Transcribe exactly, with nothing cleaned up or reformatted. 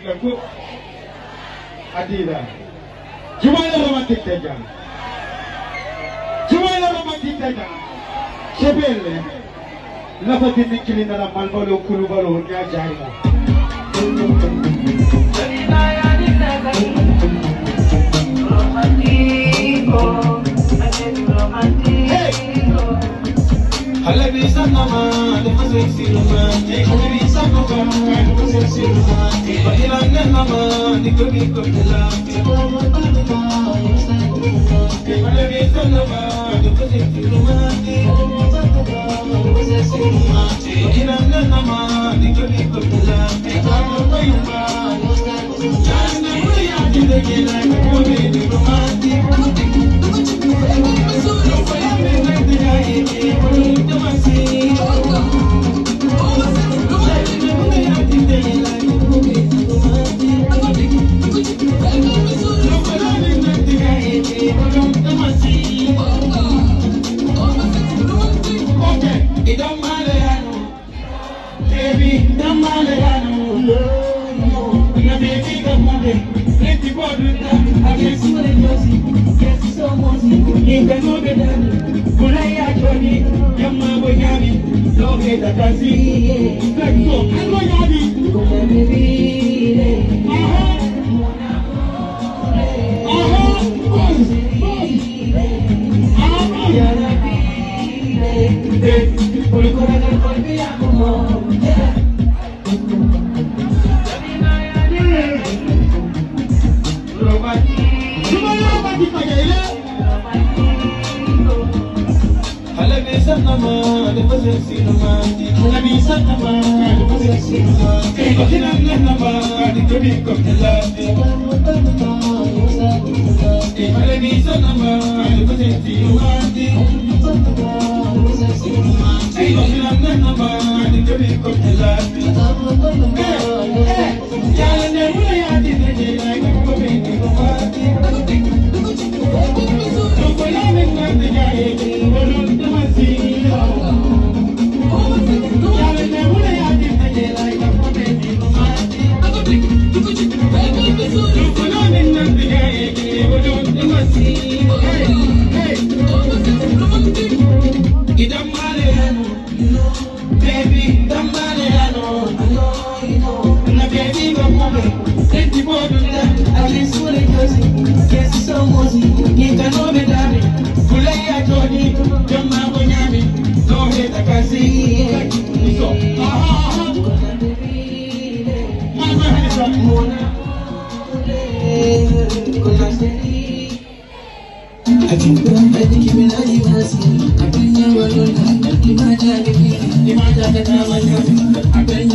lagu Adida. Jumlah romantik saja. Jumlah romantik saja. Sebelnya, lepas ini kini dalam malbalo kulu balo ni ajaib. Hala bisa nama, lepas seksi romantik. Hala bisa nama, lepas seksi romantik. Bahilangan nama, dikut-ikut dalam. Hala bisa nama, lepas seksi romantik. Lepas seksi romantik. Bahilangan nama, dikut-ikut dalam. Jangan mulia kita kira kita romantik. I